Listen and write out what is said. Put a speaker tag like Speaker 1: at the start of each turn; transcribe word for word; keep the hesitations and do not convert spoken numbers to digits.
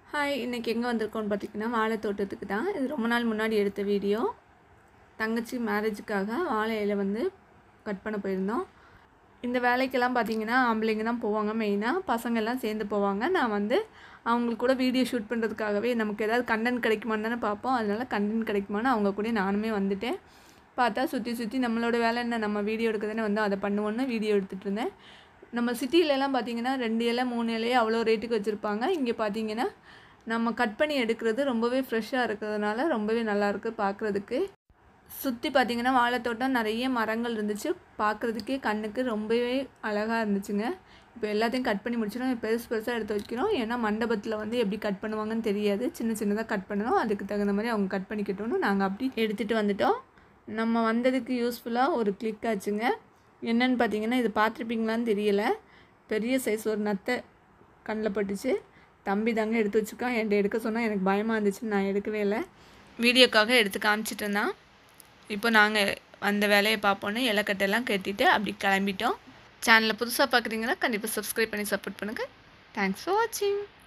Speaker 1: Hi, இன்றைக்கி எங்கே வந்திருக்கோன்னு பார்த்தீங்கன்னா வாழை தோட்டத்துக்கு தான். இது ரொம்ப நாள் முன்னாடி எடுத்த வீடியோ. தங்கச்சி மேரேஜுக்காக வாழை இலை வந்து கட் பண்ண போயிருந்தோம். இந்த வேலைக்கெல்லாம் பார்த்தீங்கன்னா ஆம்பளைங்க தான் போவாங்க மெயினாக, பசங்கள்லாம் சேர்ந்து போவாங்க. நான் வந்து அவங்களுக்கு கூட வீடியோ ஷூட் பண்ணுறதுக்காகவே நமக்கு ஏதாவது கண்டென்ட் கிடைக்குமான்னு தானே பார்ப்போம். அதனால் கண்டென்ட் கிடைக்குமான்னு அவங்க கூட நானுமே வந்துட்டேன். பார்த்தா சுற்றி சுற்றி நம்மளோட வேலை என்ன, நம்ம வீடியோ எடுக்க தானே வந்து அதை பண்ணுவோன்னு வீடியோ எடுத்துகிட்டு இருந்தேன். நம்ம சிட்டிலலாம் பார்த்திங்கன்னா ரெண்டு இலை மூணு இலையே அவ்வளோ ரேட்டுக்கு வச்சுருப்பாங்க. இங்கே பார்த்திங்கன்னா நம்ம கட் பண்ணி எடுக்கிறது ரொம்பவே ஃப்ரெஷ்ஷாக இருக்கிறதுனால ரொம்பவே நல்லாயிருக்கு பார்க்குறதுக்கு. சுற்றி பார்த்திங்கன்னா வாழைத்தோட்டம் நிறைய மரங்கள் இருந்துச்சு. பார்க்குறதுக்கே கண்ணுக்கு ரொம்பவே அழகாக இருந்துச்சுங்க. இப்போ எல்லாத்தையும் கட் பண்ணி முடிச்சிடும். பெருசு பெருசாக எடுத்து வைக்கிறோம். ஏன்னா மண்டபத்தில் வந்து எப்படி கட் பண்ணுவாங்கன்னு தெரியாது. சின்ன சின்னதாக கட் பண்ணணும். அதுக்கு தகுந்த மாதிரி அவங்க கட் பண்ணிக்கிட்டோன்னு நாங்கள் அப்படி எடுத்துகிட்டு வந்துட்டோம். நம்ம வந்ததுக்கு யூஸ்ஃபுல்லாக ஒரு கிளிக் ஆச்சுங்க. என்னென்னு பார்த்தீங்கன்னா இது பார்த்துருப்பீங்களான்னு தெரியல, பெரிய சைஸ் ஒரு நத்தை கண்ணில் பட்டுச்சு. தம்பி தாங்க எடுத்து வச்சுருக்கான். என்கிட்ட எடுக்க சொன்னால் எனக்கு பயமாக இருந்துச்சுன்னு நான் எடுக்கவே இல்லை. வீடியோக்காக எடுத்து காமிச்சிட்டு இருந்தான். இப்போ நாங்கள் அந்த வேலையை பார்ப்போன்னு இலைக்கட்டெல்லாம் கட்டிட்டு அப்படி கிளம்பிட்டோம். சேனலை புதுசாக பார்க்குறீங்கன்னா கண்டிப்பாக சப்ஸ்கிரைப் பண்ணி சப்போர்ட் பண்ணுங்கள். தேங்க்ஸ் ஃபார் வாட்சிங்.